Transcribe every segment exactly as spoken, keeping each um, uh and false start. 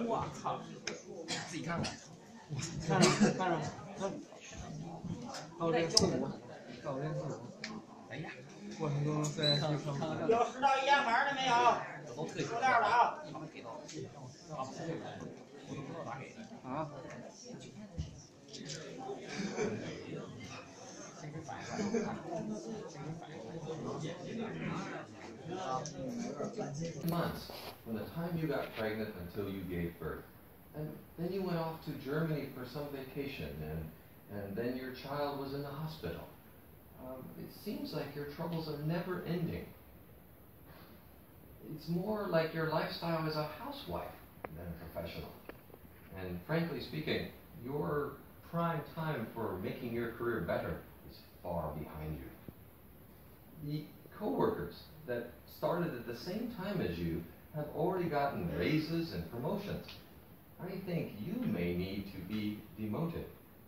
我操！ 自己看看。 看着看着，那到这四五，到这四五。 哎呀， 过程中再去看看。 有十到一样牌的没有？塑料的啊。 给到。啊，不是，我都不知道咋给的。 啊。 Months from the time you got pregnant until you gave birth. And then you went off to Germany for some vacation, and, and then your child was in the hospital. Um, it seems like your troubles are never ending. It's more like your lifestyle as a housewife than a professional. And frankly speaking, your prime time for making your career better is far behind you. The coworkers that started at the same time as you have already gotten raises and promotions. I think you may need to be demoted.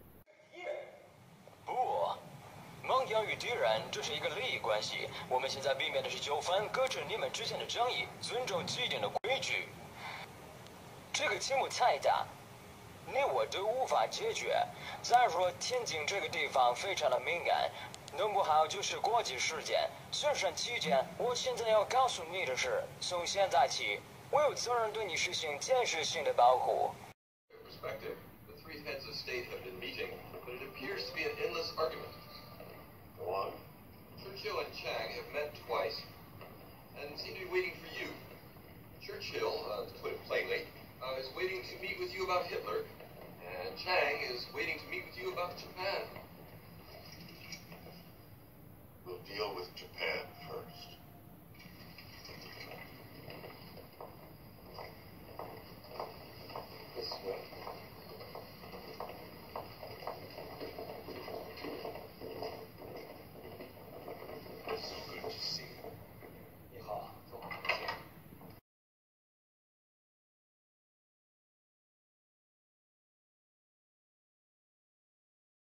不，孟阳与敌人这是一个利益关系。我们现在避免的是纠纷，搁置你们之间的争议，尊重既定的规矩。这个题目太大，你我都无法解决。再说天津这个地方非常的敏感，弄不好就是国际事件。宣传期间，我现在要告诉你的是，从现在起，我有责任对你实行建设性的保护。 Perspective, the three heads of state have been meeting, but it appears to be an endless argument. Go on. Churchill and Chang have met twice, and seem to be waiting for you. Churchill, uh, to put it plainly, uh, is waiting to meet with you about Hitler, and Chang is waiting to meet with you about Japan. We'll deal with Japan